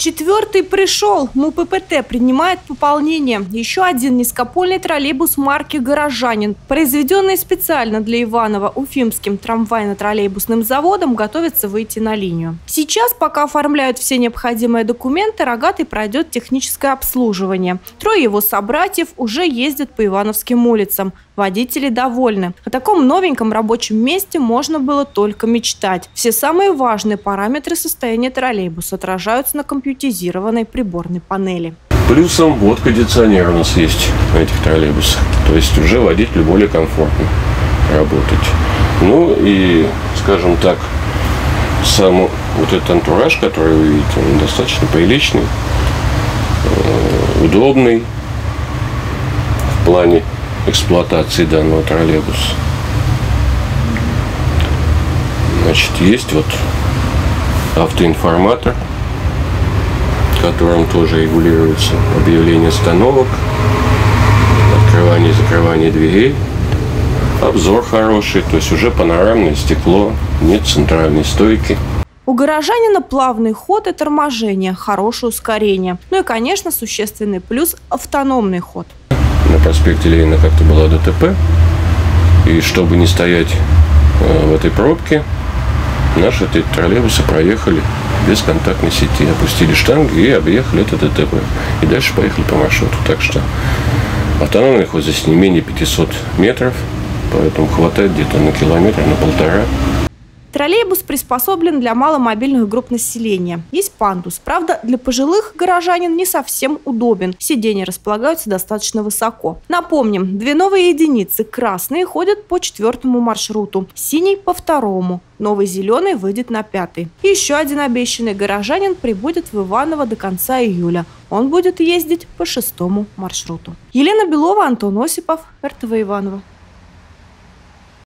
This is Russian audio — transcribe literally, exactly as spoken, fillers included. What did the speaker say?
Четвертый пришел. МУППТ принимает пополнение. Еще один низкопольный троллейбус марки «Горожанин», произведенный специально для Иваново Уфимским трамвайно-троллейбусным заводом, готовится выйти на линию. Сейчас, пока оформляют все необходимые документы, «Рогатый» пройдет техническое обслуживание. Трое его собратьев уже ездят по Ивановским улицам. Водители довольны. О таком новеньком рабочем месте можно было только мечтать. Все самые важные параметры состояния троллейбуса отражаются на компьютеризированной приборной панели. Плюсом вот кондиционер у нас есть на этих троллейбусах. То есть уже водителю более комфортно работать. Ну и, скажем так, сам вот этот антураж, который вы видите, он достаточно приличный, удобный в плане эксплуатации данного троллейбуса. Значит, есть вот автоинформатор, которым тоже регулируется объявление остановок, открывание и закрывание дверей, обзор хороший, то есть уже панорамное стекло, нет центральной стойки. У «Горожанина» плавный ход и торможение, хорошее ускорение. Ну и, конечно, существенный плюс – автономный ход. На проспекте Ленина как-то была ДТП, и чтобы не стоять э, в этой пробке, наши эти троллейбусы проехали без контактной сети, опустили штанги и объехали это ДТП. И дальше поехали по маршруту. Так что автономный ход здесь не менее пятисот метров, поэтому хватает где-то на километр, на полтора. Троллейбус приспособлен для маломобильных групп населения. Есть пандус. Правда, для пожилых «Горожанин» не совсем удобен. Сиденья располагаются достаточно высоко. Напомним, две новые единицы. Красные ходят по четвертому маршруту, синий по второму. Новый зеленый выйдет на пятый. Еще один обещанный «Горожанин» прибудет в Иваново до конца июля. Он будет ездить по шестому маршруту. Елена Белова, Антон Осипов, эр тэ вэ Иваново.